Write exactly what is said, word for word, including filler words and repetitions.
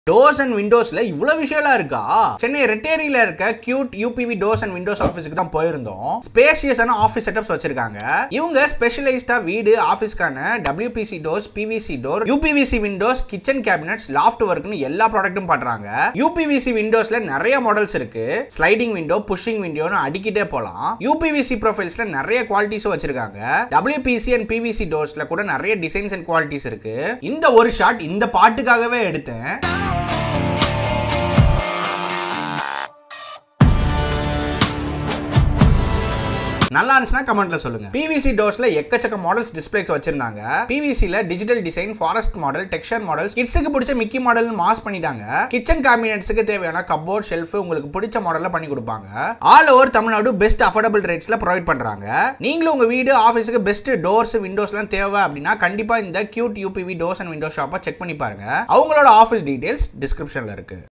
Doors and windows la இவ்ளோ விஷயம்லாம் இருக்கா? சென்னை ரெட்டேரியில இருக்க Qute U P V Doors and Windows ஆபீஸ்க்கு தான் போயிருந்தோம். ஸ்பேஷியஸான ஆபீஸ் செட்டப்ஸ் வச்சிருக்காங்க. இவங்க ஸ்பெஷலைஸ்டா வீடு ஆபீஸ்க்கான W P C Doors, P V C Door, uPvc Windows, kitchen cabinets, loft workனு எல்லா ப்ராடக்ட்டும் பண்றாங்க. uPvc Windowsல நிறைய மாடல்ஸ் இருக்கு. ஸ்லைடிங் விண்டோ, புஷிங் விண்டோன்னு அடிக்கிட்டே போலாம். uPvc ப்ரொஃபைல்ஸ்ல நிறைய குவாலிட்டிஸ் வச்சிருக்காங்க. W P C and P V C Doorsல கூட நிறைய டிசைன்ஸ் அண்ட் குவாலிட்டிஸ் இருக்கு. இந்த ஒரு ஷாட் இந்த பாட்டுக்காகவே எடுத்தேன். நல்லா இருந்துச்சுனா கமெண்ட்ல சொல்லுங்க. P V C Doorsல எக்கச்சக்க மாடல்ஸ் டிஸ்ப்ளேஸ் வச்சிருந்தாங்க. P V C ல digital design, forest model, texture models, கிட்ஸ்க்கு பிடிச்ச மிக்கி மாடல்னு மாஸ் பண்ணிட்டாங்க. கிச்சன் கேபினெட்ஸ்க்கு தேவையான கப்போர்ட், ஷெல்ஃப் உங்களுக்கு பிடிச்ச மாடல்ல பண்ணி கொடுப்பாங்க. All over Tamil Nadu best affordable ரேட்ஸ்ல ப்ரொவைட் பண்றாங்க. நீங்களும் உங்க வீடு ஆபீஸ்க்கு பெஸ்ட் டோர்ஸ், விண்டோஸ்லாம் தேவை அப்படினா கண்டிப்பா இந்த Qute U P V Doors and Windows ஷாப்பை செக் பண்ணி பாருங்க. அவங்களோட ஆபீஸ் டீடைல்ஸ் டிஸ்கிரிப்ஷன்ல இருக்கு.